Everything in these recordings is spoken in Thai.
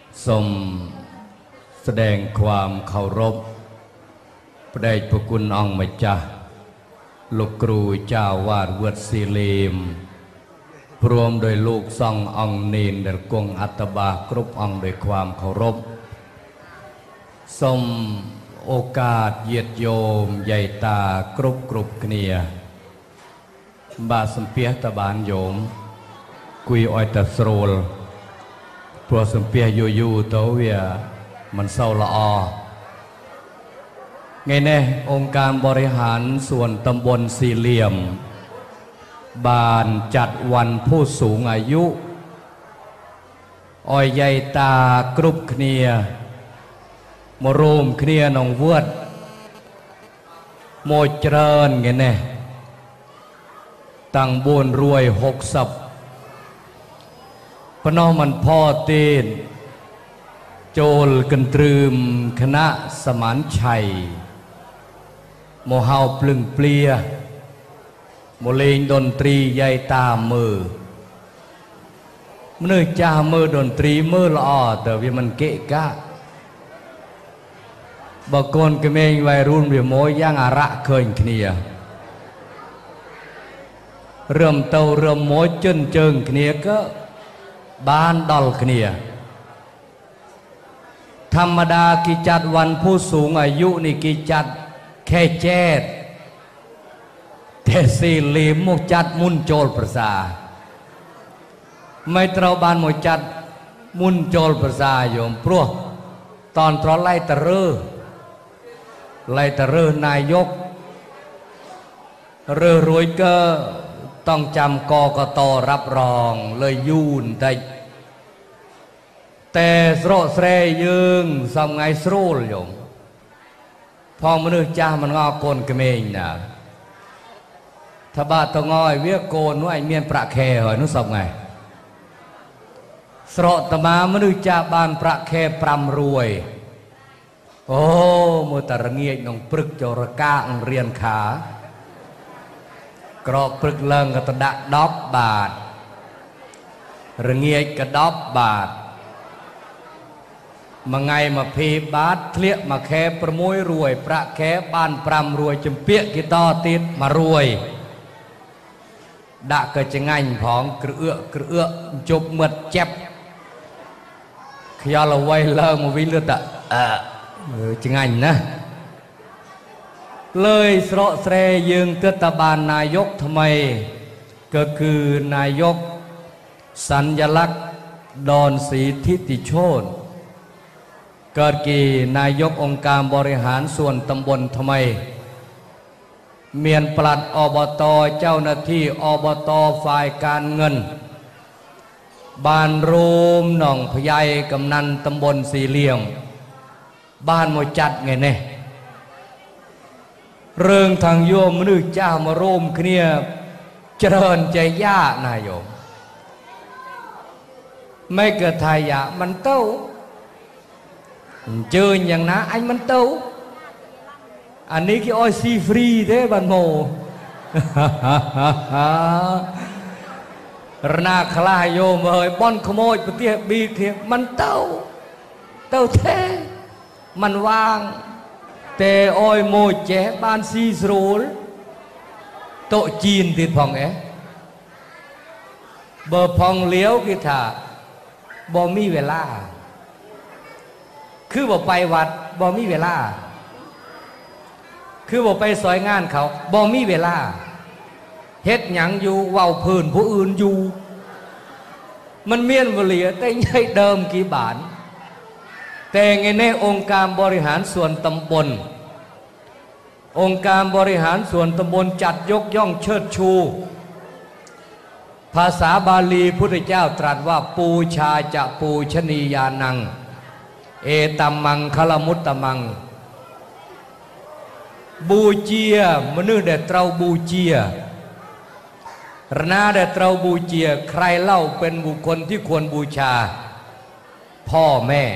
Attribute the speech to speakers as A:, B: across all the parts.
A: ทรงแสดงความเคารพพระเดชพระคุณองค์มิจฉาลูกครูเจ้าวาดวัดศิลีมพร้อมโดยลูกสององค์นีนเดลกงอัตบาครุบองค์โดยความเคารพทรงโอกาสเยียดโยมใหญ่ตากรุบเกนียบาสัมเปียตบานโยมกุยอ้อยตะสโรลพวกสัมเปียอยู่ตัวเวียมันเศร้าละอไงแน่องค์การบริหารส่วนตำบลสี่เหลี่ยมบานจัดวันผู้สูงอายุอ้อยใหญ่ตากรุบเนียมโรมเนียนองเวดโมเจริญไงแน่ตั้งบุญรวย60พน้องมันพ่อเต้นโจลกันตรึมคณะสมานชัยโมเฮาปลึงเปลียโมเลงดนตรีใหญ่ตามมือมือจ่ามือดนตรีมือละอแต่วิมันเกะกะบางคนก็เมงวัยรุ่นวิโมยย่างอาระเคยเนียเริ่มเตาเริ่มโมยจนเจิงเนียก็บ้านดอลเนียธรรมดากิจัดวันผู้สูงอายุนี่กิจัดแค่แจ๊ดแต่สี่เหลี่ยมมุกจัดมุนโจลประสาไม่เท่าบ้านมุกจัดมุนโจลประสาโยมพวกตอนตรอไล่ตะเรือนายกเรือรวยก็ต้องจำกกตรับรองเลยยุ่นได้แต่สโรเสยยืงสมไงสโรลโยมพอมนุษย์จ้ามันงอโกนกระเมงนะถ้าบาตงอยเวียโกนว่าไอเมียนประแคหอยนุสมไงสโรตมามนุษย์จ้าบานประแคปรำรวยโอ้มือตะระเงียนองปรึกโจรกาองเรียนขากรอกปรึกเลิงก็ตะดะดอบบาทระเงียกระดอบบาทมาไงมาพีบาทเคลียมาแค่ประมวยรวยประแค่บ้านปรำรวยจมเปียกิตอติดมารวยดะก็จะง่ายผองกระเอื้อจบหมดเจ็บขยาเราไว้เลิงมาวิเลือดจะง่ายนะเลยสระเสยยืงเตตบานนายกทำไมก็คือนายกสัญลักษณ์ดอนศรีทิติโชตเกิดกี่นายกองค์การบริหารส่วนตำบลทำไมเมียนปลัดอบตเจ้าหน้าที่อบตฝ่ายการเงินบ้านรูมหนองพยายกำนันตำบลสี่เหลี่ยมบ้านโมจัดไงเนี่ยเรื่องทางโยมมนุษย์เจ้ามาร่วมเนียเจริญใจย่านายโยมไม่เกิดทายะมันเต้าเจออย่างนะanhมันเต้าอันนี้คืออ้อยซีฟรีเด้บันโมรนาคลายโยมเอ้ยบอนขโมยปฏิบีเทียมันเต้าแท้มันวางแต่อ้อยโมเจบ้านซีสโรลโตจีนติดพองเบอร์พองเลี้ยวกิถาบ่มีเวลาคือบ่ไปวัดบ่มีเวลาคือบ่ไปสอยงานเขาบ่มีเวลาเฮ็ดหยังอยู่เว้าพื้นผู้อื่นอยู่มันเมียนวลีแต่ใหญ่เดิมกี่บาทแต่ไงในองค์การบริหารส่วนตำบลองค์การบริหารส่วนตำบลจัดยกย่องเชิดชูภาษาบาลีพุทธเจ้าตรัสว่าปูชาจะปูชนียานังเอตัมมังคลมุตตมังบูเจียมนุษย์เดตเราบูเจียรนาเดตเราบูเจียใครเล่าเป็นบุคคลที่ควรบูชาพ่อแม่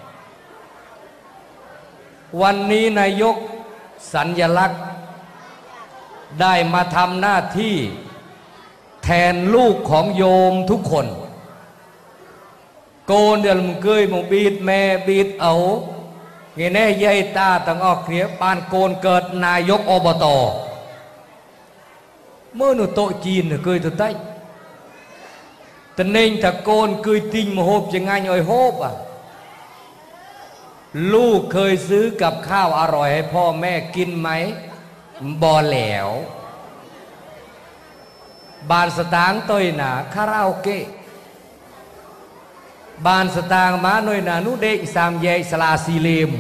A: วันนี้นายกสัญลักษณ์ได้มาทำหน้าที่แทนลูกของโยมทุกคน cô đều một cười một bịt mẹ bịt ấu nghe nè dây ta tầng ọc khía ban côn cợt nài dốc obot mơ nụ tội chìn là cười thật tách tình nên thật côn cười tinh mà hộp chẳng anh ơi hộp àลูกเคยซื้อกับข้าวอร่อยให้พ่อแม่กินไหมบ่แล้วบานสตางค์ตัวน่ะคาราโอเกะบานสตางค์มาหน่อยน่ะนุเด็กสามแยกสลาสีเหลี่ยม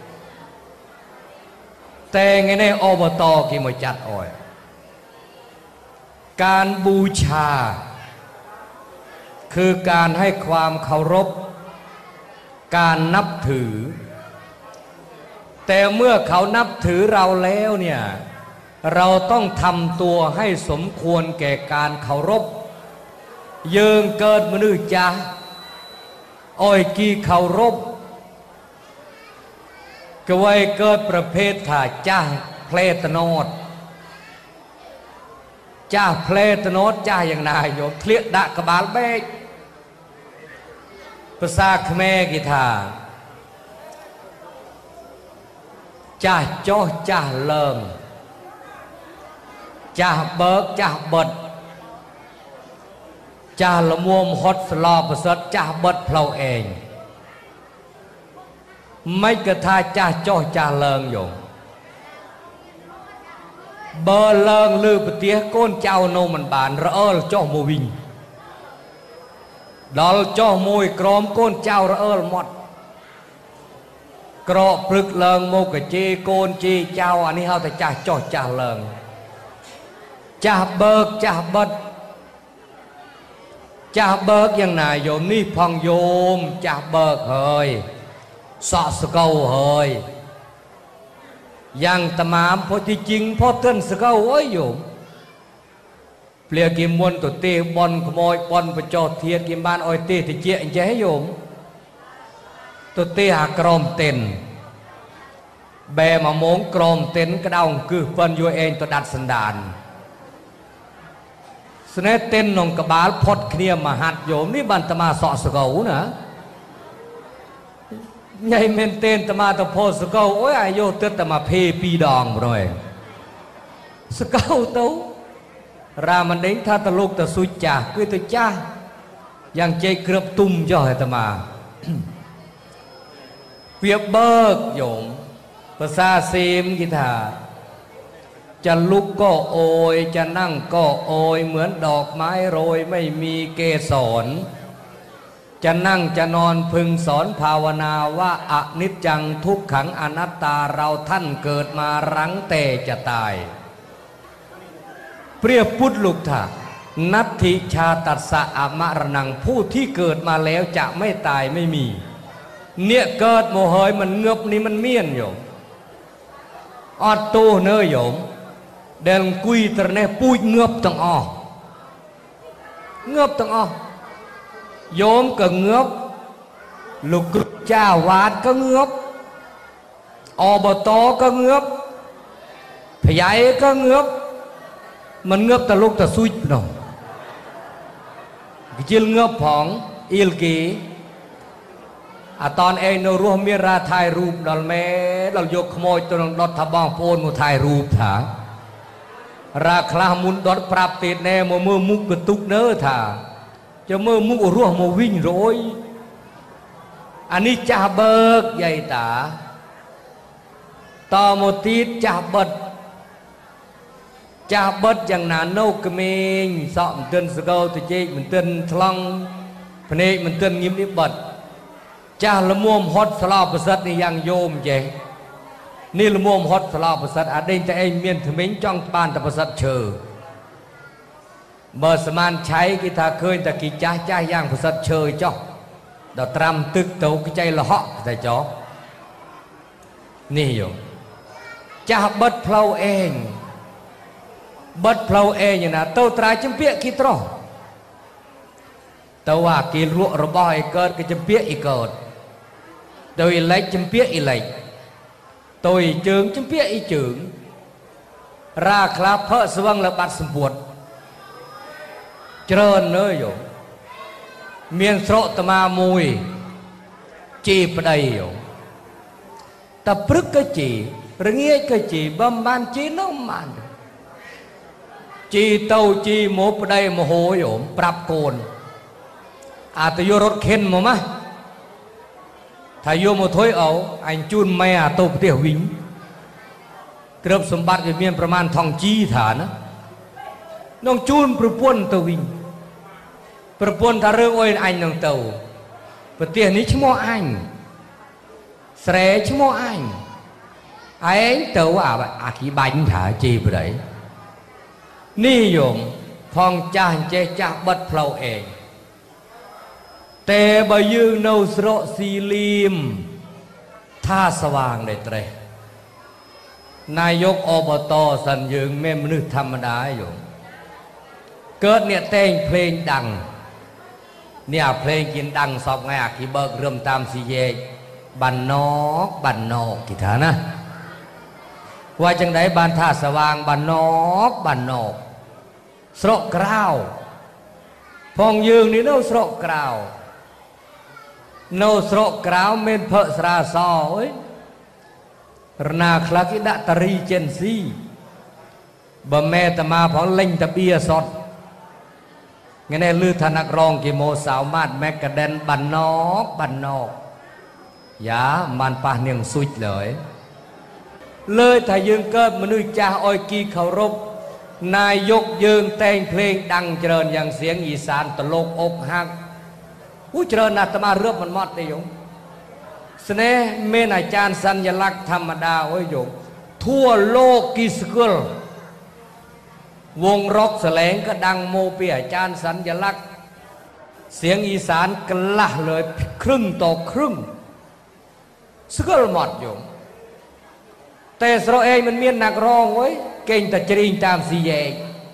A: แต่ไงในอบตกี่มาจัดอ้อยการบูชาคือการให้ความเคารพการนับถือแต่เมื่อเขานับถือเราแล้วเนี่ยเราต้องทำตัวให้สมควรแก่การเคารพเยิงเกิดมนุษย์จ้าอ้อยกีเคารพก็ไว้เกิดประเภทถ่าจ้าเพลตโนดจ้าเพลตโนดจ้าอย่างนายโยมเคลียดะกบาลเบกภาษาเขมรกีธาจ้าจ้อจ้าเลิงจ้าเบิกจ้าบดจ้าละมัวมฮอตสลอประเสริฐจ้าบดเพลาเองไม่กระทาจ้าจ้อจ้าเลิงอยู่เบอร์เลิงลือปะเตี้ยก้นเจ้าโนมันบานระเอลจ้อโมวิงดอลจ้อมวยกรอมก้นเจ้าระเอลหมดกรอปรึกเลิงโมกะจีโกนจีเจ้าอันนี้เขาแต่จ้าจ้อจ้าเลิงจ้าเบิกจ้าบดจ้าเบิกอย่างนายโยมนี่พังโยมจ้าเบิกเฮยสอสเกาเฮยยังตะมามพอที่จริงพอเต้นสเกาโอ้ยโยมเปลี่ยกิมมวนตัวเตะบอลขโมยบอลประจอเทียนกิมบ้านอ้อยเตะที่เจี๊ยเจ๊โยมตัวเตะหากรอมเต้นแบมาโมงกรอมเต้นกระดองคือเปิ้นโยเองตัวดัดสันดานสเนเต้นนองกบาลพดเคลียมหัดโยมนี่บันตมาสอสเกานะใหญ่เมนเต้นตมาตะโพสเกาโอ้ยอายุเตตมาเพปีดองบ่อยสเกาเต้ารามันเด้งท่าตะลุกตะสุจจ่าคือตะจ้ายังใจเกือบตุ่มจ่อให้ตมาเปียบเบิกโยมภาษาเซมกีตาจะลุกก็โอยจะนั่งก็โอยเหมือนดอกไม้โรยไม่มีเกสรจะนั่งจะนอนพึงสอนภาวนาว่าอนิจจังทุกขังอนัตตาเราท่านเกิดมารังแต่จะตายเปรียบพุทธลูกถานัตถิชาตัสสะอมรณังผู้ที่เกิดมาแล้วจะไม่ตายไม่มีเนี่ยเกิดโมเหยมันเงือบนี่มันเมียนโยมออดตูเนื้อโยมเดินกุยตระเนปุยเงือบตังอ้อเงือบตังอ้อโยมก็เงือบลูกเจ้าวาดก็เงือบอบตก็เงือบพยายก็เงือบมันเงือบตะลุกตะซุยหน่อยจิลเงือบของอิลกีตอนเองเรารวมมีราถ่ายรูปดอลแม่เรายกขโมยตัวดอททบองโพนมาถ่ายรูปถาราคลามุนดอทปราบติดแน่มือมุกกระตุกเนื้อถาจะมือมุกร่วงมาวิ่งโรยอันนี้จ่าเบิกใหญ่ตาต่อมติดจ่าเบิดจ่าเบิดอย่างนั้นโนกเมงสอบมันเตือนสเกลตัวเจ๊มันเตือนทลังพเนมันเตือนยิ้มนิบัดจ้าละมัวมฮอตสลาประเสริฐนี่ยังโยมเจนี่ละมัวมฮอตสลาประเสริฐอาเด้งแต่เองเมียนถึงเม้งจ้องปานแต่ประเสริฐเชอเบอร์สมานใช้กีตาเคยแต่กีจ้าจ้าย่างประเสริฐเชอจ้องดอกตรำตึกเตากิใจละเหาะแต่จ้อนี่โยมจ้าบัดเพลาเองบัดเพลาเองอย่างนั้นเต้าตรายจำเปียกีตรอแต่ว่ากีรัวระบายเกิดก็จำเปียอีเกิดโดยเล็กจำเปียอีเล็กตัวจึงจำเปียอีจึงราคลาเพอสว่างระบาดสมบูรณ์เจริญเนยอยู่เมียนสระตมามวยจีบได้อยู่แต่พฤกษ์จีระเงียก็จีบำบันจีน้องมันจีเต้าจีโมปได้โมโหอยู่ปรับโกนอาตโยรถเข็นมั้งมะถ้าโยมถอยเอาอันจูนไม่อาตบเตี้ยวิ่งเกือบสมบัติจะมีประมาณทองจีฐานนะน้องจูนประปวนตัววิ่งประปวนถ้าเรื่องโอ้ยอันน้องเต่าประเดี๋ยวนี้ชั่วโมงอันเสร็จชั่วโมงอันไอ้เต่าว่าอาขี้บันถ่าจีไปไหนนี่โยมพองจ่าเจ๊จ่าบัดเพลาเองแต่บยืงเอาสระสีลิมท่าสว่างได้เตะนายกอบตสันยืงแม่มนุษย์ธรรมดาอยู่เกิดเนี่ยแต่งเพลงดังเนี่ยเพลงกินดังสอบไงอาคีเบิกเริ่มตามสีเยบันนอกกี่ฐานะว่าจังไดบ้านท่าสว่างบันนอกสระกราวพองยืงนี่เอาสระกราวโนสระกราวเมนเพอสราซอยรนาคลักอิดะตรีเจนซีบะแม่ตมาพองเล่งตะเบียสดงั้นลือธนักรองกิโมสาวมาดแมกกระเด็นบันนอกยามันปะเนียงสุดเลยถ้ายืงเกิดมนุษย์จ่าอ้อยกีเคารพนายกยืงแต่งเพลงดังเจริญอย่างเสียงอีสานตลกอกหักผู้เจริญอาตมาเรื่อมันมอดได้ยงเสน่ห์เมนอาจารย์สัญลักษณ์ธรรมดาโอ้ยโยมทั่วโลกกิสกุลวงร็อกแสลงก็ดังโมเปียอาจารย์สัญลักษณ์เสียงอีสานกล้าเลยครึ่งต่อครึ่งสกุลหมดโยมแต่สระเองมันเมียนนักร้องไว้เก่งแต่จริงตามสีแยง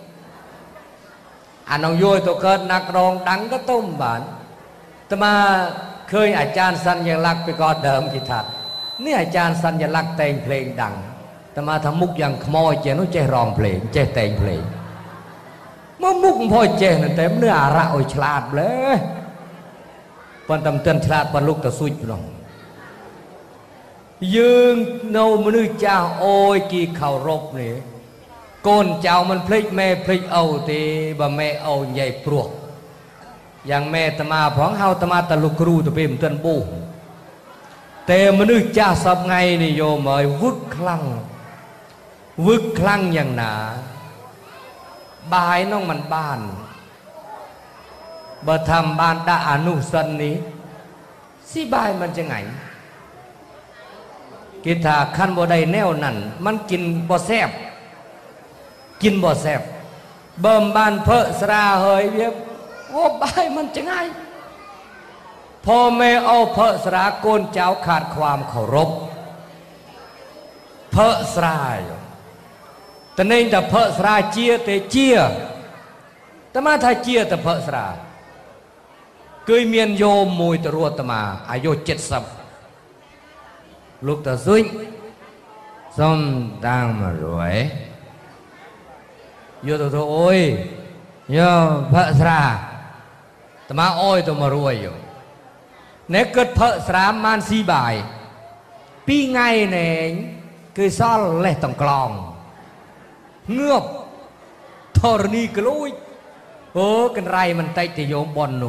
A: อันน้องโยยตัวเกิดนักร้องดังก็ต้มบานแต่มาเคยอาจารย์สัญลักษณ์ไปก่อนเดิมกี่ทัดนี่อาจารย์สัญลักษณ์แต่งเพลงดังแต่มาทำมุกอย่างขโมยเจนุเจร้องเพลงเจแต่งเพลงเมื่อมุกพ่อเจนั่นเต็มเนื้ออาระโอยฉลาดเลยปนตำเตือนฉลาดปนลูกตะซุยปลงยืงโนมนุษย์เจ้าโอ้ยกี่เข่ารบนี่โกนเจ้ามันพลิกแม่พลิกเอาตีบะแม่เอาใหญ่ปลวกอย่างแม่ตมาพ้องเฮาตมาตะลุกรูตะเปมเตือนบูแต่มนุษย์เจ้าสับไงนี่โยมเอ๋ยวึกคลั่งอย่างหนาบายน้องมันบ้านบ่ทำบ้านดาอนุสันนี้สิบายมันจะไงกินถ้าขั้นบ่ได้แนวนั่นมันกินบ่แซ่บเบิ่มบ้านเพอสราเฮยเวียบโอ้บายมันจะไงพ่อแม่เอาเพอสราโกนเจ้าขาดความเคารพเพอสราแต่เน่งแต่เพอสราเจียแต่เจียแต่มาถ้าเจียแต่เพอสราเคยเมียนโยมมวยตรัวตมาอายุ70ลูกตาซุยส้มตังมารวยโยตัวโอ้ยโยเพอสราตมาโอ้ยตัวมารวยอยู่เนกเกิดเพอสรามมันสีบายปีไงเน่งคือซ่อนเล่ตองกลองเงือบธรณีกลุยโอ้กันไรมันไตติโยมบอลหนู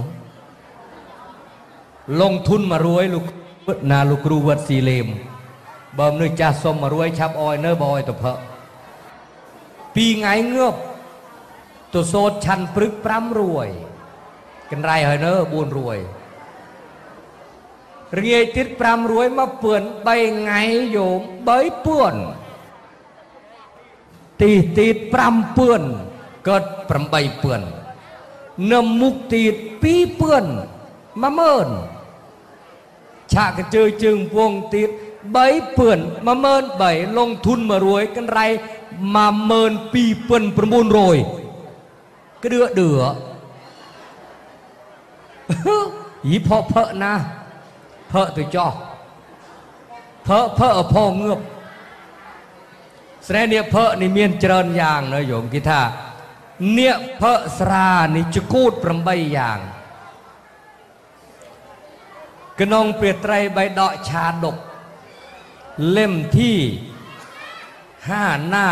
A: ลงทุนมารวยลูกนาลูกครูวัดสีเลมเบิ่มนึกจ่าสมมารวยชับอ้อยเนื้อบอยตัวเพอปีไงเงือบตัวโซดชันปรึกปรำรวยกันไรเหรอเนื้อบุญรวยเรียติดปรำรวยมาเปื่อนใบไงโยมใบเปื่อนติดปรำเปื่อนเกิดปรำใบเปื่อนนำมุกติดปีเปื่อนมาเมินฉากกระเจอจึงวงติดใบเปื่อนมาเมินใบลงทุนมารวยกันไรมาเมินปีเปื่อนประมูลโรยก็เดือหีพอเพอนะเพอตัวจ่อเพอพ่อเงือบแสดงเนี่ยเพอนี่เมียนเจริญอย่างนะโยมกิธาเนี่ยเพอสรานี่จะกูดปรำใบอย่างกนองเปรียไตรใบดอกชาดกเล่มที่5 หน้า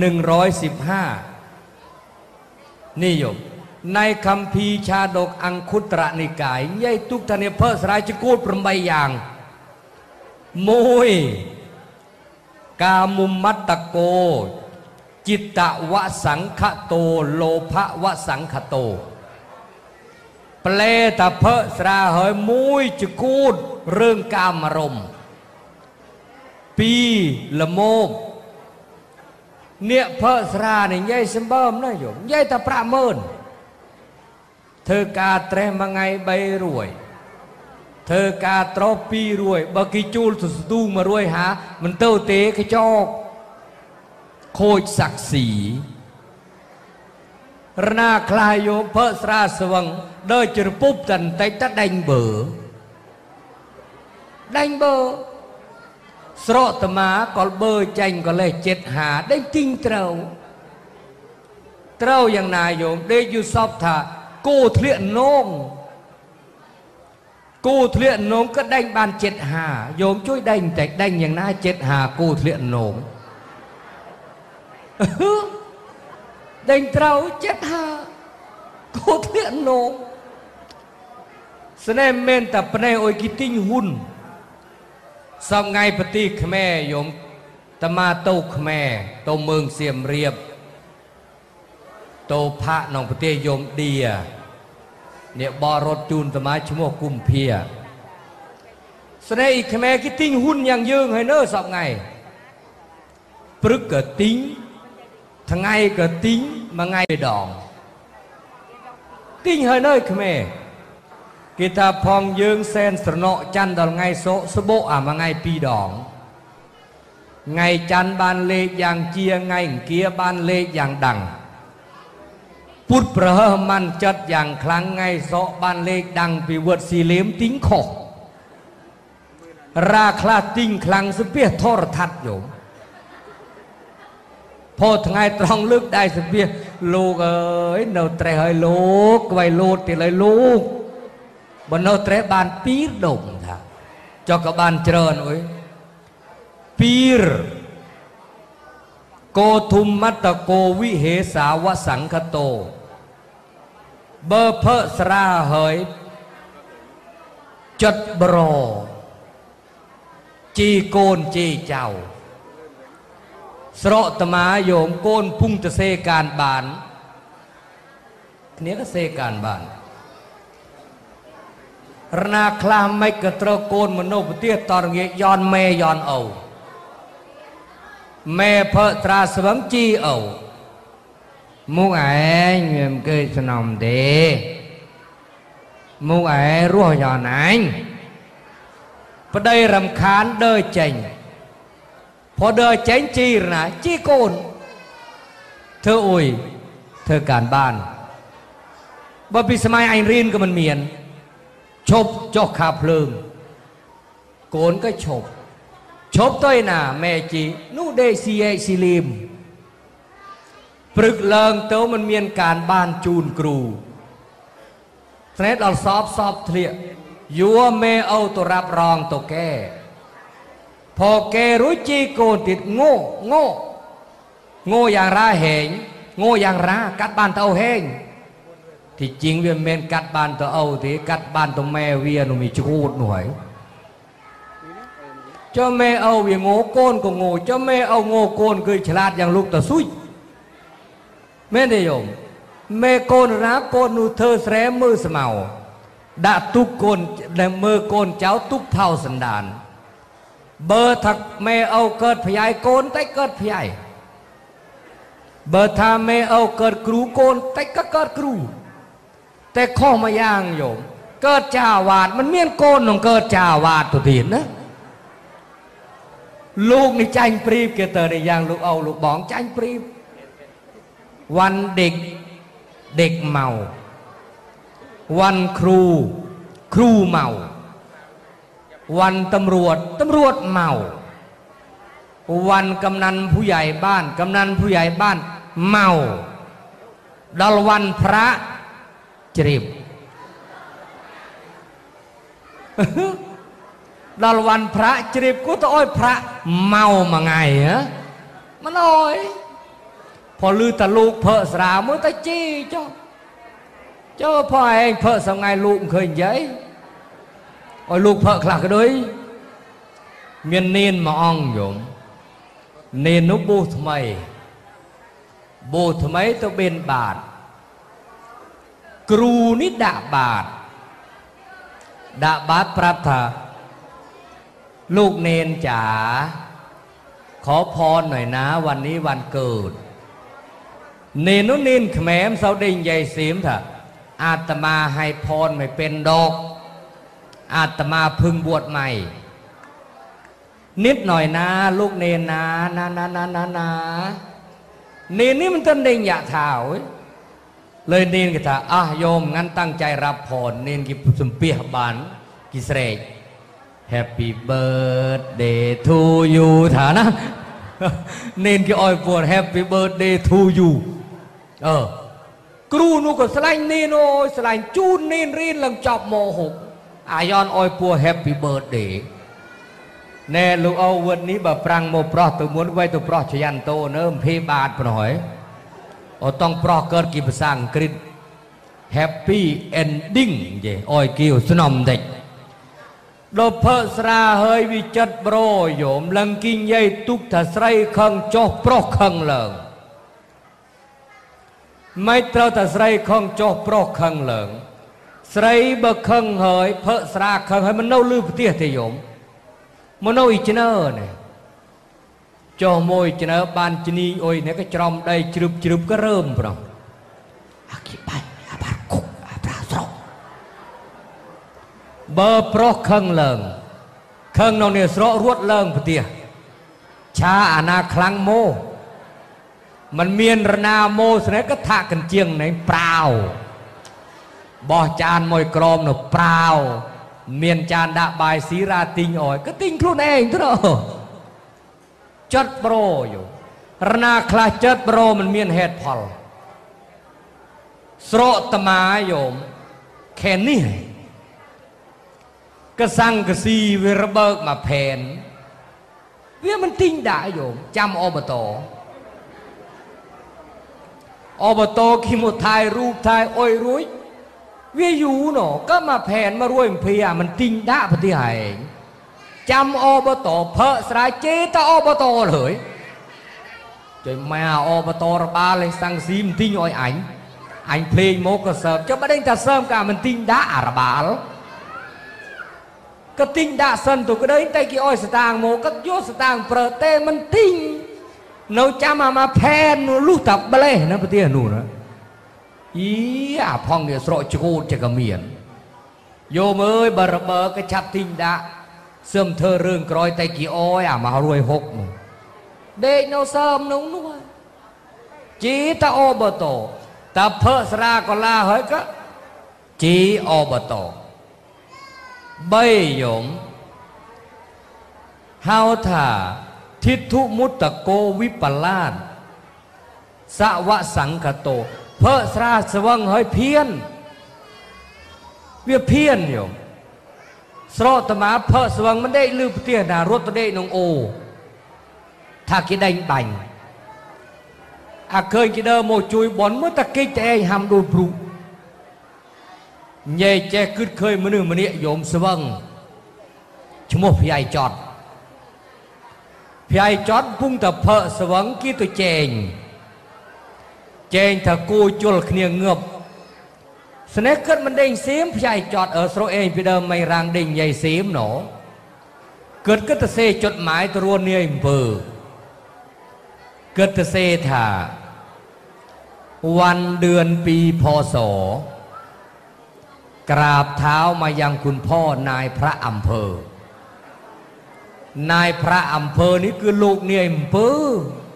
A: 115นี่โยมในคำพีชาดกอังคุตระนิกายยัยตุกทะเนเพสรายจะกูดปรมใบอย่างมวยกามุมมัตตโกจิตตวสังคโตโลภวสังคโตเปลตะเพสราเหยมวยจะกูดเรื่องกามารมปีละโมบเนี่ยเพสราเนี่ยยัยสมบัมนะโยมยัยตะประเมินเธอกาเตรมาไงใบรวยเธอกาตรอปีรวยบกิจูลสุดตูมารวยหามันเต้าเตะขจอกโคจศักดิ์ศรีรนาคลายโยเพสราสวังเดินจนปุ๊บตันไตตะดังเบอสระตมากอลเบอร์จังก็เลย7 หาได้จริงเต้าอย่างนายโยมได้อยู่สอบถากูเทียนนงก็ได้บาน7 หาโยมช่วยได้แต่ได้อย่างน่า7 หากูเทียนนงได้เต้า7 หากูเทียนนงสนามเมนแต่ปนัยโอยกิติงหุ่นสองไงปฏิขแม่โยมตมาโตขแม่โตเมืองเสียมเรียบโตพระนองปฏิโยมเดียเนี่ยบอรถจูนตมาชั่วโมงกุมเพียสนอีกแม่กิติ้งหุ่นยังยืงให้เนอสองไงปรึกเกิดติ้งทั้งไงเกิดติ้งมาไงดองติ้งให้เนอแม่กิตาพองยืงเซนสนอจันดอลไงโซสโบมาไงปีดองไงจันบานเลอย่างเจียไงเกียบานเลอย่างดังพุทธประเฮมันจัดอย่างครั้งไงโซบานเลดังปีวัดสีเหลี่ยมติ้งขอกราคลาติ้งครั้งสเปียทอรทัดโยมพอทั้งไงตรองลึกได้สเปียลูกเอ้ยเนาเตะให้ลูกไว้ลูกติเลยลูกบนโนเตะบานปีดดงท่าจอกบานเจริญโอ้ยปีรโกทุมมัตตโกวิเหสาวสังคโตเบอร์เพสราเหยจัดบรอจีโกนจีเจ้าสระตมาโยมโกนพุ่งจะเสการบานเนี้ยก็เสการบานรนาคลามไม่กระตระโกนมโนปเตียตอนเงี้ยย้อนแม่ย้อนเอาแม่เพอตราสวังจีเอามุกไอ้เงียบเกยสนอมเดมุกไอ้รั่วย้อนไอ้พอได้รำคาญเดินเจงพอเดินเจงจีนะจีโกนเธออุ้ยเธอการบ้านบ่ปีสมัยไอรีนก็มันเมียนชบจอกขาเพลิงโกนก็ชบต้อยหนาแม่จีนู่เดซีเอซิลิมปรึกเลิงเต้ามันเมียนการบ้านจูนครูเสน็จเอาสอบเทียยัวเมเอาตัวรับรองตัวแกพอแกรู้จีโกนติดโง่อย่างราเหงโง่อย่างรากัดบ้านเต้าเฮงที่จริงเวียนเมนกัดบ้านตัวเอาที่กัดบ้านตัวแม่เวียนมีจูดหน่วยเจ้าแม่เอาเวียงโง่โกนก็โง่เจ้าแม่เอาโง่โกนคือฉลาดอย่างลูกตะซุยแม่ได้ยมแม่โกนรักโกนนูเธอแสมมือสมาดาตุกโกนในมือโกนเจ้าตุกเท่าสันดานเบอร์ถักแม่เอาเกิดพยายโกนแต่เกิดพยายเบอร์ทาแม่เอาเกิดครูโกนแต่ก็เกิดครูแต่ข้อมาย่างโยมเกิดจ่าวาดมันเมียนโกนของเกิดจ่าวาดตัวทีนะลูกนี่ใจปรีบเกเตอร์ในย่างลูกเอาลูกบองใจปรีบวันเด็กเมาวันครูเมาวันตำรวจเมาวันกำนันผู้ใหญ่บ้านเมาดลวันพระจริบดอลวันพระจริบกูต้องอ้อยพระเมามาไงฮะมันอ้อยพอลือตะลูกเพอสราเมื่อตะจี้เจ้าพ่อเองเพอสมัยลูกเคยยัยอ้อยลูกเพอขลักด้วยเมียนเนียนมาอ่องโยมเนียนนุบูทำไมบูทำไมต้องเป็นบาทครูนิดาบาทดาบาทปรับถาลูกเนนจ๋าขอพรหน่อยนะวันนี้วันเกิดเนนนู้นเนนแขมเสาดิ่งใหญ่เสียมเถอะอาตมาให้พรไม่เป็นดอกอาตมาพึงบวชใหม่นิดหน่อยนะลูกเนนนะเนนนี่มันต้นเด้งอยากถาวเลยเนนก็ถาโยมงั้นตั้งใจรับพรเนนกิสมเปียบานกิเสก Happy birthday to you ถานะเนนกิออยปวด Happy birthday to you ครูนูก็สลายเนนโอยสลายจูนเนนเรียนหลังจบม.6 อายอนออยปวด Happy birthday แน่ลูกเอาวันนี้แบบปรังโมปลอตัวม้วนไว้ตัวปลอชยันโตเนิ่มเพบาทปน่อยต้องปลอเกิดกี่ภาษาอังกฤษ Happy ending เย่ออยกิ้วสนอมเด็กโดเพอสราเฮยวิจัดโบรโยมลังกินใหญ่ตุกถ้าใส่ขังจอกปลอกขังเหลิงไม่เท่าแต่ใส่ขังจอกปลอกขังเหลิงใส่บะขังเฮยเพอสราขังเฮยมันเน่าลืมเตี้ยเทียมมันเอาอีกเนอเนี่ยจอมวยเนอบานจีนีโอยเนี่ยก็จอมได้จุบก็เริ่มปะอากิไปอาบาคุกอาบาสโรเบอร์โปรคังเลิงคังนองเนี่ยสระรวดเลิงปะเตียชาอนาคลังโมมันเมียนระนาโมสเนี่ยก็ทะกันเจียงในเปล่าบ่อจานมวยกรอมหนูเปล่าเมียนจานดาบายศีราติงอ่อยก็ติงครูนเองทุกท่านจัดโปรอยู่ระนาคลาจัดโปรมันเมียนเหตุพอลสระตมาโยมแค่นี้ก็สั่งกสีเวรเบิกมาแผ่นเวียมันติงด่าโยมจำอบตขีมุทายรูปทายอ้อยรุ้ยเวียอยู่หนอก็มาแผ่นมารวยเพียมันติงด่าปฏิหารจำอบตเพอสายเจตอบตเลยจนมาอบตระบาเลยสั่งซีมติงอ้อยอันเพลงโมกเสิร์ฟจะไม่ได้แต่เสริมการมันติงด่าระบาลก็ติงด่าสันตุก็ได้แต่กี่อ้อยสตางโมก็โยสตางเปรเตมันติงเราจำมาแผ่นลูกตับเบลนะปฏิหารนู่นนะพองเดียสระจูดจะกระเมียนโยมเอ้ยบาร์เบอร์ก็ชับติงด่าเสื่อมเธอเรื่องกรอยไตกี่อ้อยมารวยหกเด็กเราเสริมนุ่งนุ่งจีตาอบตตาเพอสราก็ลาเฮ้ยก็จีอบตใบหยมเฮาถ่าทิทุมุตตะโกวิปลาสสวะสังคโตเพอสราสวังเฮ้ยเพี้ยนเวียเพี้ยนหยมสระตมาเพอสวังมันได้ลืมเตี้ยนารถตัวได้นงโอถ้ากินได้บังเคยกินเดอโมจุยบอลเมื่อตะกี้แต่หำดูปลุกเย่เจ้ขึ้นเคยมือหนึ่งมือนี้โยมสวังชั่วโมงพี่ไอจอดพุ่งแต่เพอสวังกี้ตัวเจงถ้ากูจุลเนียงเงือบสเนคเกิดมันเด้งเสียมพี่ไอจอดสระเองพี่เดิมไม่รางเด้งใหญ่เสียมหนอเกิดก็จะเซจดหมายตัวเนียมเบอร์เกิดจะเซถาวันเดือนปีพศกราบเท้ามายังคุณพ่อนายพระอำเภอนายพระอำเภอนี่คือลูกเนี่ยอำเภอ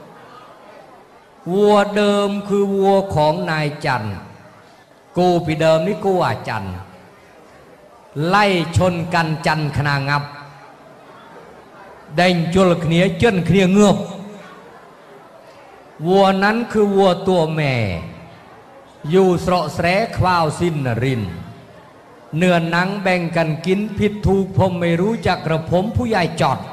A: วัวเดิมคือวัวของนายจันกูปีเดิมนี่กูอาจันไล่ชนกันจันขนางับเด้งจุลเนียเจนเนียเงือบวัวนั้นคือวัวตัวแม่อยู่สระแสควาวสินนรินเนื้อหนังแบ่งกันกินผิดถูกผมไม่รู้จักกระผมผู้ใหญ่จอด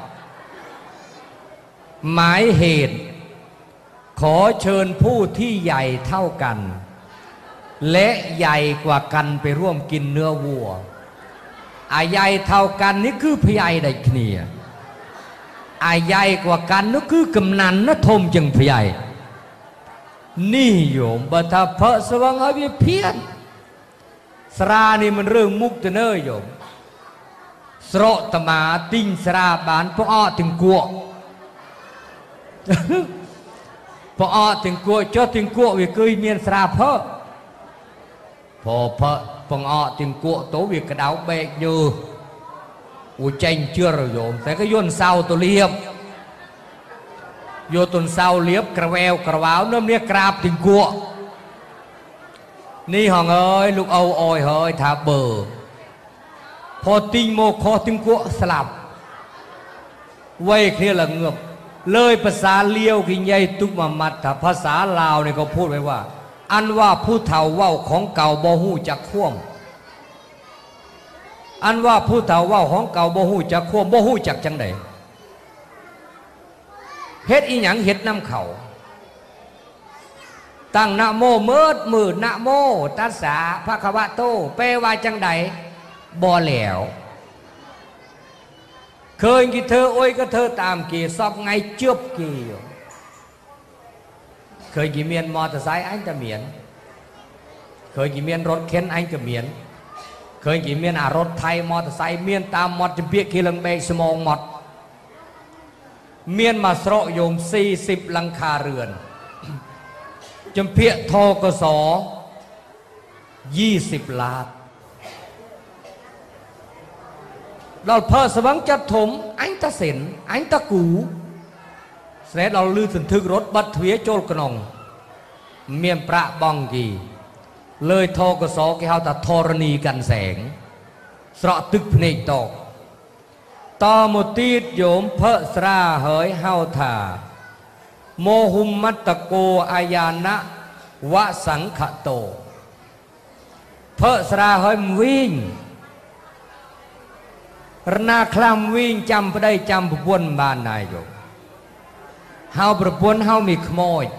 A: หมายเหตุขอเชิญผู้ที่ใหญ่เท่ากันและใหญ่กว่ากันไปร่วมกินเนื้อวัวอาใหญ่เท่ากันนี่คือพยายได้เนียอาใหญ่กว่ากันนั่นคือกำนันนะทมจึงพยายนี่โยมบัตรเพะสว่างอภิเพียนสรานี่มันเรื่องมุกจะเนยโยมสระตมาติงสราบานพออ้อถึงกัวพออ้อถึงกัวเจ้าถึงกัววิเคยเมียนสราเพะพอเพะพองอ้อถึงกัวโตวิกระดาวเบกอยู่อุจจัยเชื่อเราโยมแต่ก็ย่นเศร้าตัวเลียบโยตนเศร้าเลียบกระแววกระวาวน้ำเนี้ยกราบถึงกัวนี่ห้องเอ้ยลูกเอาอ้อยเฮ้ยทาเบอร์พอติงโมคอติงกัวสลับไว้เคลียร์ละเงือบเลยภาษาเลี้ยวกินใหญ่ตุกมามัดแต่ภาษาลาวเนี่ยเขาพูดไว้ว่าอันว่าผู้เฒ่าเว้าของเก่าบ่ฮู้จักคว่ำอันว่าผู้เฒ่าเว้าของเก่าบ่ฮู้จักคว่ำบ่ฮู้จักจังใดเฮ็ดอีหยังเฮ็ดน้ำเขาตั้งนะโมเมิดมือนะโมตัสสะภะคะวะโตแปลว่าจังใดบ่แล้วเคยกี่เธอโอ้ยก็เธอตามกี่ซอกไงเจือบกี่เคยกี่เมียนมอเตอร์ไซค์อันจะเมียนเคยกี่เมียนรถเข็นอันจะเมียนเคยกี่เมียนรถไทยมอเตอร์ไซค์เมียนตามมอดจะเบียกี่ลังเบกสมองหมดเมียนมาสระโยม40 หลังคาเรือนจำเพียทกส20 ล้านเราเพิ่มสวังจัดถมอันตะเสนอันตะกูเสร็จเราลือถึงทึกรถบัดเถียโจลกนองเมียนประบองกีเลยทกสกี่เขาแต่ธรณีกันแสงสระตึกเพนกตกต่อมุตีดโยมเพะสราเหยเฮาถาโมหุมมัตตโกอายานะวะสังขโตเพะสราเหยวิ่งรนาคลำวิ่งจำไปได้จำประปวนบ้านนายโยมเฮาประปวนเฮามีขโมย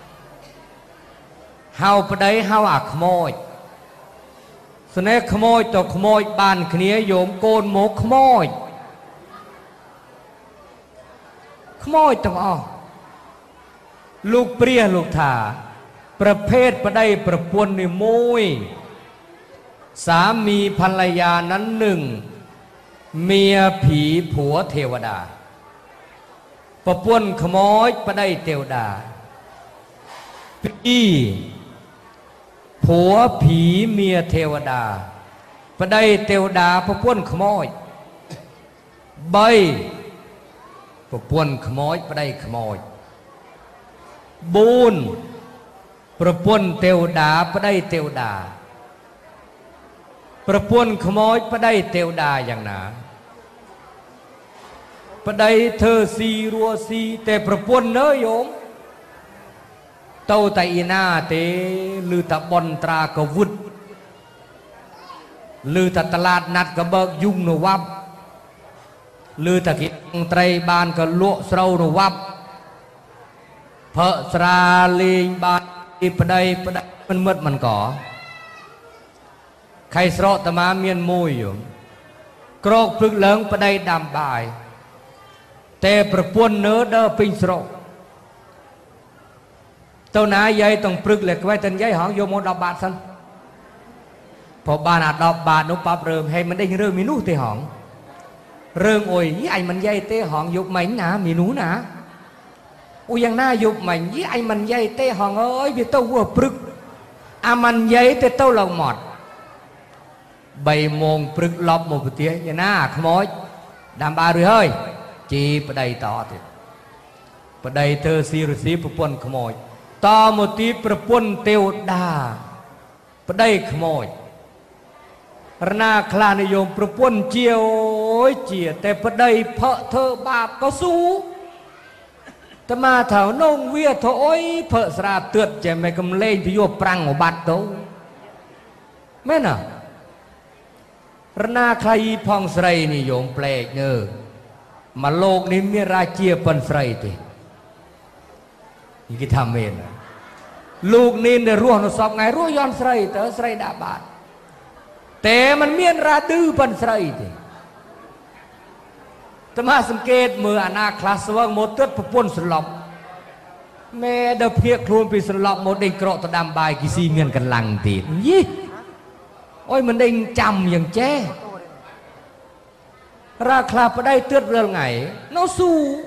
A: เฮาไปได้เฮาอักขโมยสเนขโมยต่อขโมยบ้านเขียโยมโกนโมขโมยขโมยต้องอ้อลูกเปรี้ยลูกถาประเภทประได้ประปวนในมุยสามีภรรยานั้นหนึ่งเมียผีผัวเทวดาประปวนขโมยประได้เทวดาพี่ผัวผีเมียเทวดาประได้เทวดาประปวนขโมยใบประปวนขโมยประได้ขโมยบูนประปวนเทวดาประได้เทวดาประปวนขโมยประได้เทวดาอย่างหนาประได้เธอสีรัวสีแต่ประปวนเนยโยมเต้าไตอีนาเตลือตะบอนตรากวุฒลือตะตลาดนัดกระเบิกยุ่งนวับลือตะกิงไตรบานกระลวกเสราหนวับเพอสราลีบานประได้มันมืดมันก่อใครสระตมาเมียนมวยอยู่กรอกพึกเหลืองประได้ดำบายแต่ประปวนเนื้อเด้อปิงสระเต้าหน้าใหญ่ต้องปรึกเลยไว้ตันใหญ่หองโยมดอกบาทสันพอบานดอกบาทนุปั๊บเริ่มให้มันได้เรื่องมีนู้เตหองเรื่องโอ้ยยี่ไอมันใหญ่เตหองยุบไหมนะมีนู้นะอุ้ยยังหน้ายุบไหมยี่ไอมันใหญ่เตหองเอ้ยพี่เต้าวัวปรึกอามันใหญ่เตเต้าเราหมดใบโมงปรึกลบหมดปะเตี้ยยังหน้าขโมยดำบาหรือเฮ้ยจีประเดี๋ยวต่อติประเดี๋ยวเธอซีรสีประปนขโมยต่อหมดที่ประปนเทวดาประเดี๋ยวขโมยรนาคลานิยมประปนเจียวเจียแต่ประเดี๋ยวเพอเธอบาปก็สู้แต่มาแถวนงเวียเธอโอ้ยเพอสราเตือนใจไม่กำเล่นพิโยปรังหัวบัดโตแม่น่ะรนาใครพองใส่นิยมแปลกเนอมาโลกนี้มีราเจียปันใส่ตินี่กิทำเองลูกนี่ในร่วงนสอบไงร่วงย้อนใส่เต๋อใส่ดาบาดแต่มันเมียนราดื้อปันใส่ติแต่มาสังเกตมืออนาคลาสว่างโมเตอร์ปนสลบแม่เดาเพียครูนไปสลบโมเดงกรอตดำใบกิซีเมียนกันลังติดยี่โอ้ยมันเด้งจำอย่างแจ้ราคาไปได้เตือนเรื่องไงน้อง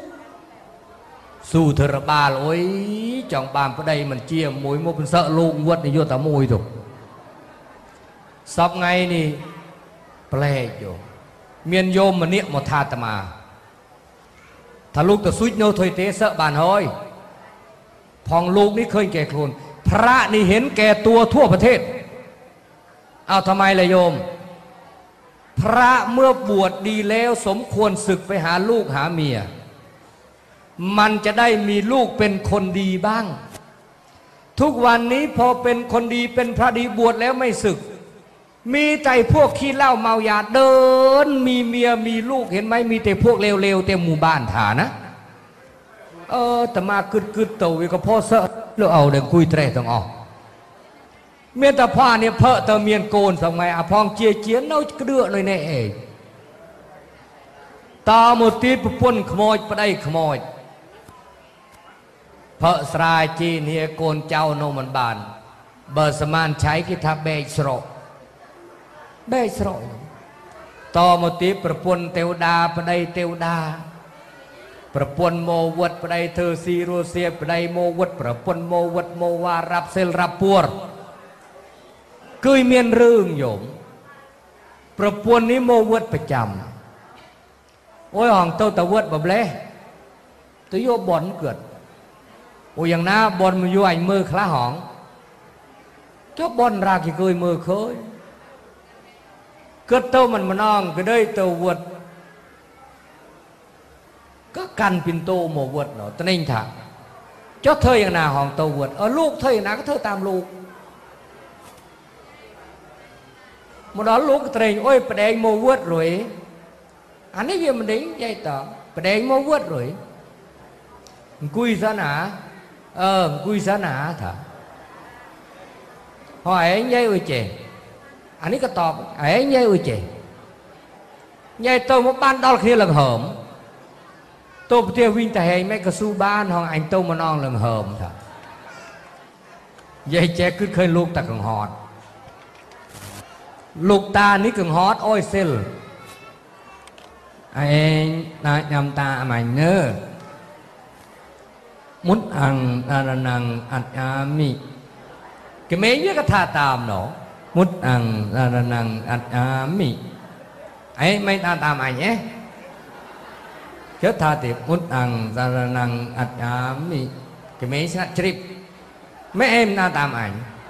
A: สู้เธอระบาลโอ้ยจองบานไปได้มันเจียมมวยโมเป็นเสะลูกวัดในโยตามวยถูกสอบไงนี่แปลกอยู่เมียนโยมมันเนี่ยหมดทาตมาถ้าลูกแต่ซุยโนถอยเตะเสะบานเฮ้ยพองลูกนี่เคยแก่โคลนพระนี่เห็นแก่ตัวทั่วประเทศเอาทำไมล่ะโยมพระเมื่อบวชดีแล้วสมควรศึกไปหาลูกหาเมียมันจะได้มีลูกเป็นคนดีบ้างทุกวันนี้พอเป็นคนดีเป็นพระดีบวชแล้วไม่ศึกมีแต่พวกขี้เหล้าเมายาเดินมีเมียมีลูกเห็นไหมมีแต่พวกเลวๆเต็มหมู่บ้านฐานนะแต่มากึดตัวก็พ่อเสอะแล้วเอาเดินคุยเตะต้องออกเมียนตาผ้าเนี่ยเพอเตเมียนโกนสมัยอภองเจียนเอากระเดือเลยเนี่ยเองตาหมดตีปปุ่นขโมยไปได้ขโมยเพอสายจีนเฮียโกนเจ้าโนมันบานเบอร์สมานใช้กิทับเบยสโรต่อหมดตีประปุ่นเทวดาไปได้เทวดาประปนโมวัดไปได้เธอซีโรเซียไปได้โมวัดประปนโมวัดโมวารับเซลรับปัวกุยเมียนเรื่องโยมประปวนนี้โมวัดประจำโอ้ยห้องเต้าตะวัดแบบเล่ตัวโยบอนเกิดโอ้ยอย่างน้าบอนมันอยู่ไอ้มือคล้าห้องเจ้าบอนรากี่กุยมือเคยเกิดเต้ามันน้องก็ได้เต้าวัดก็กันปินโตโมวัดเนาะตอนนี้ถ่ะเจ้าเธออย่างนาห้องเต้าวัดลูกเธออย่างนาก็เธอตามลูกmột đó lúc cái ôi bờ đèn mồ vớt rồi anh ấy về mình đến dây tờ bờ đèn mồ vớt rồi cùi sao nà cùi sao nà thà hỏi anh dây ơi chè anh ấy có tọp anh dây ơi chè dây tôi một ban đó khi lần hởm tôi tiêu vinh tài mấy cái su ban hoặc anh tôi mà non lần hởm thà dây chè cứ khơi lúc ta còn hònลูกตานี่กึ่งฮอตโอ้ยเซลไอ้นายนำตาใหม่เนอมุดอังอานังอัจฉามิก็ไม่เยอะก็ท่าตามเนาะมุดอังอานังอัจฉามิไอ้ไม่ท่าตามไอ้เนี่ยเจ้าท่าติมุดอังอานังอัจฉามิก็ไม่ใช่ทริปไม่เอ็มหน้าตามไอ้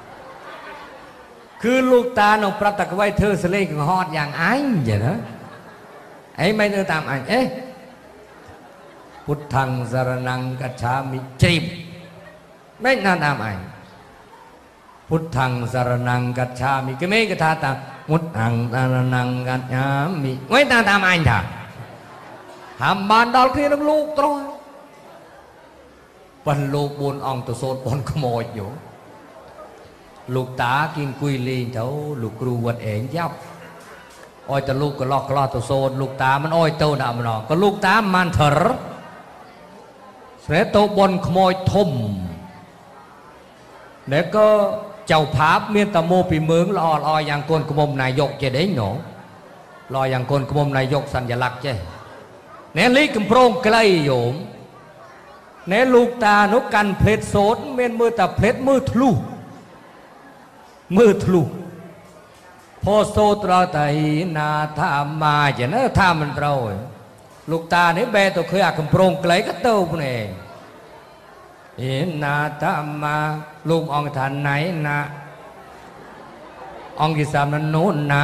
A: คือลูกตาหนองประตักไว้เธอเสลกฮอดอย่างไอ้อย่างนั้นไอ้ไม่เธอตามไอ้พุทธังสารนังกัจฉามิจีบไม่น่าตามไอ้พุทธังสารนังกัจฉามิก็ไม่กระทาตามพุทธังสารนังกัจฉามิไม่น่าตามไอ้ท่าหามบานดอลที่น้ำลูกตรอยปันลูกบุญองตัวโซนปนขโมยอยู่ลูกตากินกุยลีนเท่าลูกครูวัดเองยับอ้อยแต่ลูกก็ลอกลอตัวโซนลูกตามันอ้อยโตดำนอก็ลูกตามันเถอะเสียโตบนขโมยทมแล้วก็เจ้าภาพเมียนตะโมปีเมืองรออย่างคนกรมนายกจะได้หนอรออย่างคนกรมนายกสัญลักษณ์เจ้เนลิกำโปรงไกลโยมเนลูกตานุกันเพลดโซนเมียนมือตาเพลดมือทะลุมือทะลุพอโซตราไตนาธามาจะเนื้อธามันเราลูกตาเนี่ยแบตัวเคยอาคำโปรงไกลก็เต้าพเนี่ยเห็นนาธามาลูกองทันไหนนะองกิสามนั้นโน้นนะ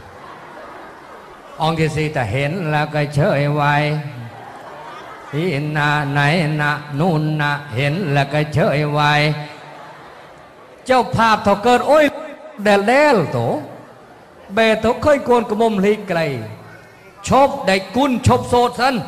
A: องกิสีแต่เห็นแล้วก็เฉยไว้เห็นนาไหนนะนู่นนะเห็นแล้วก็เฉยไว้เจ้าภาพถ้าเกิดโอ้ยเดลโตเบตกเคยโกนกระมมลีไกลชบได้กุนชบโสดสัน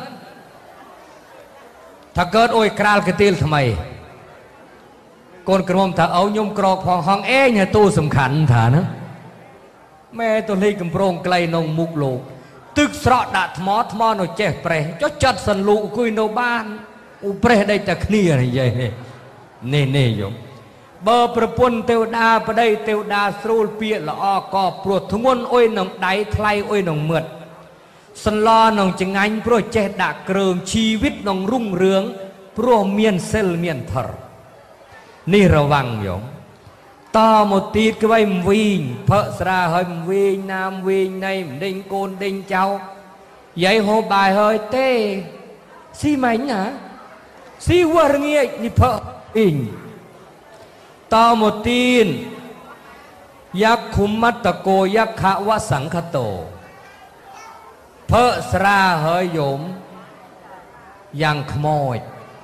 A: ถ้าเกิดโอยกราลกระติลทำไมโกนกระมมถ้าเอายมกรอกพองห้องเนี่ยตู้สำคัญฐานนะแม่ตัวลีกำโปรงไกลนงมุกโลกตึกสระดัดทมอโนเจ็บเปรย์จะจัดสันลูกคุยโนบ้านอุเปรย์ได้แต่ขี้อะไรใหญ่นี่โยมเบอร์ประปุ่นเตวดาประได้เตวดาสูลเปียละออกอปวดทุ่งวนโอ้ยหนองไดไคลโอ้ยหนองเมือดสันลอหนองจังงันโปรเจดาเกริงชีวิตหนองรุ่งเรืองโปรเมียนเซลเมียนทรนี่ระวังโยมต่อหมดตีดก็ไว้วิ่งเพอสระเฮยวิ่งน้ำวิ่งในดิ่งโกนดิ่งเจ้าใหญ่โหบายเฮยเต้ซีไหมนะซีวัวเงี้ยนี่เพออิงต่อหมดตีนยักษ์ขุมมัตตโกยักษ์ขวสังคโตเพอสระเฮยโยมยังขโมย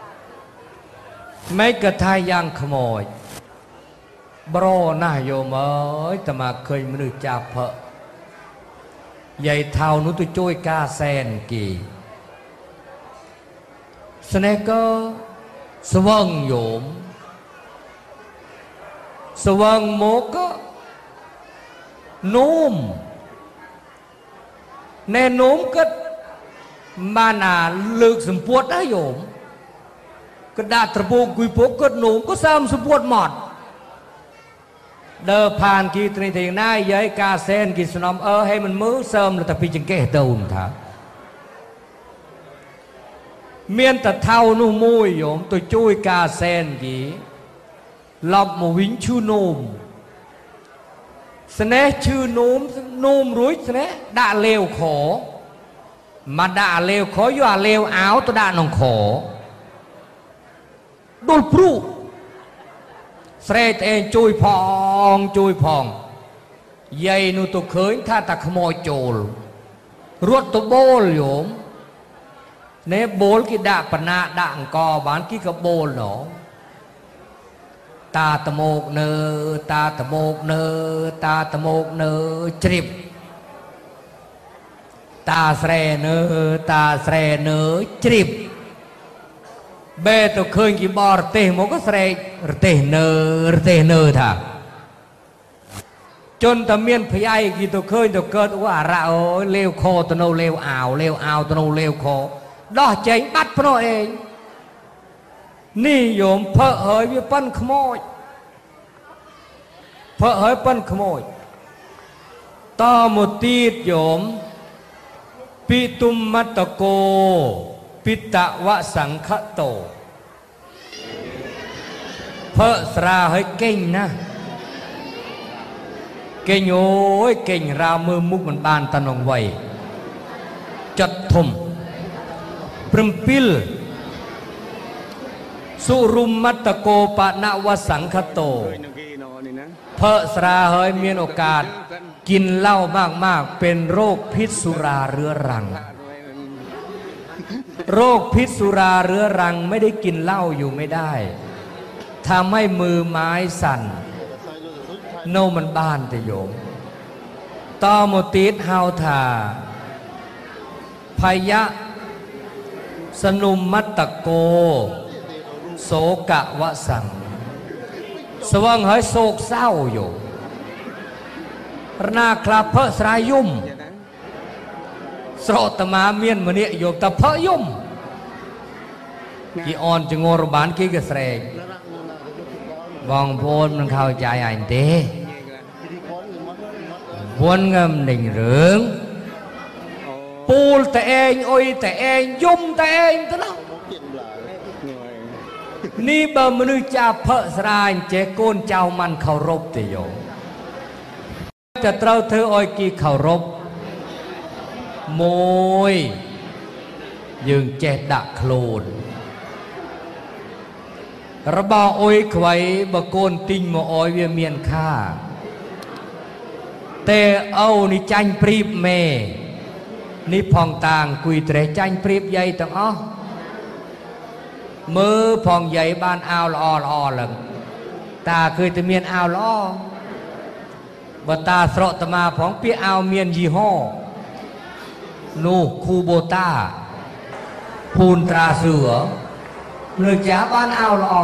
A: ไม่กระทายยังขโมยบรอหน้าโยมเอ้ยแต่มาเคยมนุษย์จับเพอใหญ่เท่านุตุโจยกาแซนกี่สเนกก็สว่างโยมสว่างโมก็นุ่มแน่นุ่มก็มานาเลือกสมปวดได้โยมก็ดาตระปูกุยปกก็นุ่มก็ซ้ำสมปวดหมดเดินผ่านกีตรีทีน่าเย้ยกาเซนกีสนอมให้มันมือเสริมแล้วแต่พี่จึงแก่ตูนท่าเมียนแต่เท่านุ่มมุยโยมตัวจุ้ยกาเซนกีหลบมาวิ่งชื่อนุ่มสเนชื่อนุ่มรู้สเนด่าเลวขอมาด่าเลวขออยู่อ่ะเลวอ้าวตัวด่าหนองขอโดนพรูเสด็จเองจุยพองใหญ่นูตัวเคยถ้าตะขโมยโจรรวดตัวโบลโยมเนโบลกิดาปนาด่างกอบานกิกโบลหนอตาตะโมกเนอตาตะโมกเนอตาตะโมกเนอจริบตาแสเนอตาแสเนอจริบเบตัวเคยกี่บอร์เตะโมก็เสกเตะเนอท่าจนตะเมียนพยายกี่ตัวเคยตัวเกิดว่าเราเลวคอตัวโนเลวอ่าวตัวโนเลวคอดอกเจงบัดพระเองนี่โยมเพอเฮยวิปั้นขโมยเพอเฮยปั้นขโมยต่อหมดตีดโยมปิตุมมัตตโกปิตะวะสังคโตเพอสราเฮยเก่งนะเก่งโอ้ยเก่งรามือมุกมันบานตะนงไวจัดทมปรึมปิลสุรุมมัตตโกปะนะวะสังคโตเพอสราเฮยมีโอกาสกินเหล้ามากๆเป็นโรคพิษสุราเรื้อรังโรคพิษสุราเรื้อรังไม่ได้กินเหล้าอยู่ไม่ได้ทำให้มือไม้สั่นโนมันบ้านแต่โยมต่อโมติดเฮาทาพยะสนุมมัตตโกโสกะวะสังสว่างเฮยโศกเศร้าอยู่นาคลาเพอสรายุ่มสโรตมาเมียนมันเนี่ยโยมตะเพอยุ่มกี่อ่อนจะงอรบานกี่กระเสกบองโพนมันเข้าใจอันเต้วนเงิมหนึ่งเรื่องปูลแต่เองโอ้ยแต่เองยุ่มแต่เองตลอดนี่เบอร์มนุษย์จ่าเพอสรายเจโกนเจ้ามันเคารพติโยจะเต้าเธออ้อยกี่เคารพโมยยืงเจดักโคลนระบาโอ้ยไข่บะโกนติงมาอ้อยเวียเมียนค่าแต่เอานี่จันปรีบเมนี่พองต่างกุยเตะจันปรีบใหญ่ต่างอ้อมือพองใหญ่บ้านอ้าวละอหลังตาเคยจะเมียนอ้าวละอบบตาสระตมาของเปียเอาเมียนยี่ห้อนูคูโบตาพูนตราเสือเนื้อจ้าบ้านเอาละอ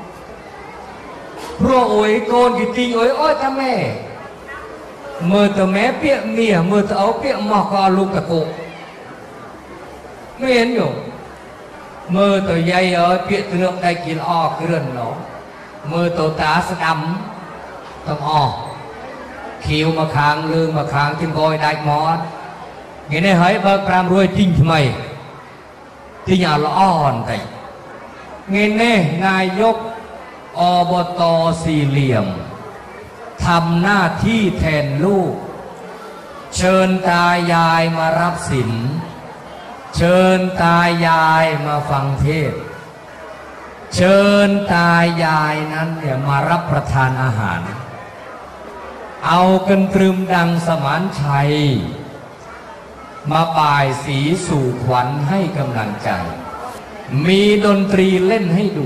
A: พระโอยโกนกิติโอยอ้อยทำแม่เมื่อตัวแม่เปียเมียเมื่อตัวเอาเปียหมอกก็ลูกตะกุกไม่เห็นอยู่เมื่อตัวใหญ่เอ้ยเปียตัวนึกได้กินอ้อเกลื่อนเนาะเมื่อตัวตาสดำต้องอ้อคิวมาค้างลืมมาค้างจึงกอยได้หมอดเงี้ยเนี่ยเฮ้ยเบิกปรามรวยจริงทำไมที่อย่าละอ่อนแต่เงี้ยเนี่ยนายกอบต.สี่เหลี่ยมทำหน้าที่แทนลูกเชิญตายายมารับศีลเชิญตายายมาฟังเทศเชิญตายายนั้นเนี่ยมารับประทานอาหารเอากันตรึมดังสมานชัยมาบ่ายสีสู่ขวัญให้กำลังใจมีดนตรีเล่นให้ดู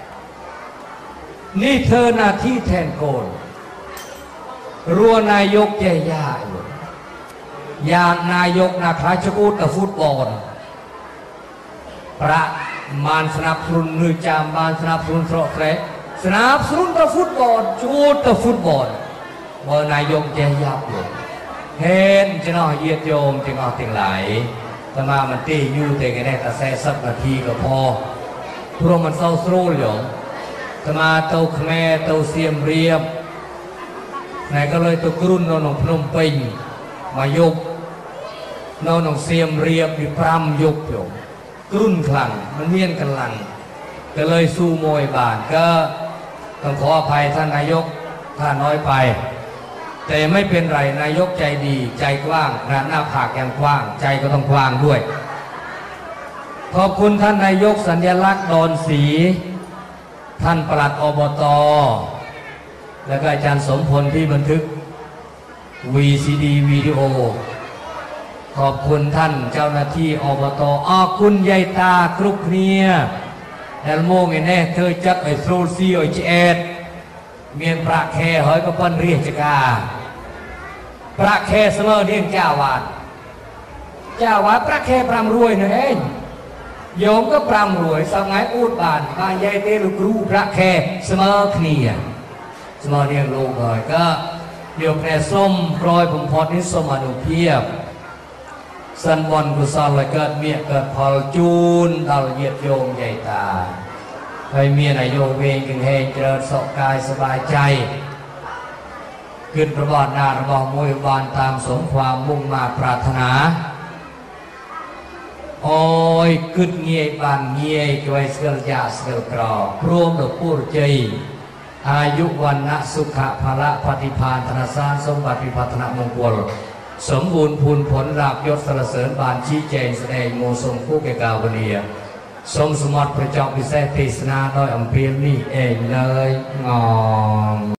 A: นี่เธอหน้าที่แทนโกนรัวนายกแย่อย่างนายกนาคราชกูตฟุตบอลประมาณสนับสนุนนือจามบานสนับสนุนโตรเตะสนับสนุนตฟุตบอลจูตฟุตบอลว่านายกแย่อยู่เห็นจะน่าเยียดโยมจึงเอาติงไหลแต่มามันตีอยู่แต่กันได้แต่แค่สักนาทีก็พอเพราะมันเศร้าโศกอยู่แต่มาเต้าแม่เต้าเสียมเรียบไหนก็เลยตัวกรุ่นนนองพนมปิงมายุบนนองเสียมเรียบมีพรำยุบอยู่กรุ่นคลังมันเมียนกันลังก็เลยสู้มวยบานก็ต้องขออภัยท่านนายกท่านน้อยไปแต่ไม่เป็นไรนายกใจดีใจกว้างหน้าผากยังกว้างใจก็ต้องกว้างด้วยขอบคุณท่านนายกสัญลักษณ์ดอนศรีท่านปลัดอบต.แล้วก็อาจารย์สมพลที่บันทึก VCD วิดีโอขอบคุณท่านเจ้าหน้าที่อบต.คุณยายตากรุบเนียแอลโมงแน่เธอจัดไอโซซีไอเจเอดเมียนพระแค่หอยก็ปั้นเรียกจักาพระแค่เสมอเรียงเจ้าวาดพระแค่ปรำรวยนั่นเองโยมก็ปรำรวยสมัยอูดบานบานใหญ่เตลุกรูพระแค่เสมอเนียเสมอเรียงลงเลยก็เดี๋ยวแพร่ส้มโปรยผมพอนิสมอนุเพียบสันบอลกุศลเลยเกิดเมียเกิดพอลจูนดาวเหยียดโยมใหญ่ตาให้เมียนายโยเวงกึ่งเฮงเจริญสกายสบายใจขึ้นประบอดนาระบอบมวยบานตามสมความมุ่งมาปรารถนาโอ้ยกึดเงียบานเงียกวยสเกลยาสเกลกรอพร้อมดอกปูรใจอายุวันนะสุขะภละปฏิภาณธนสารสมบัติพิพัฒนมงคลสมบูรณ์พูนผลราบยศสรรเสริญบานชี้แจงแสดงโมทรงผู้แก่กาวเนียทรงสมบัติประจอบพิเศษเทศนาโดยอัมเพียรนี่เองเลยงอม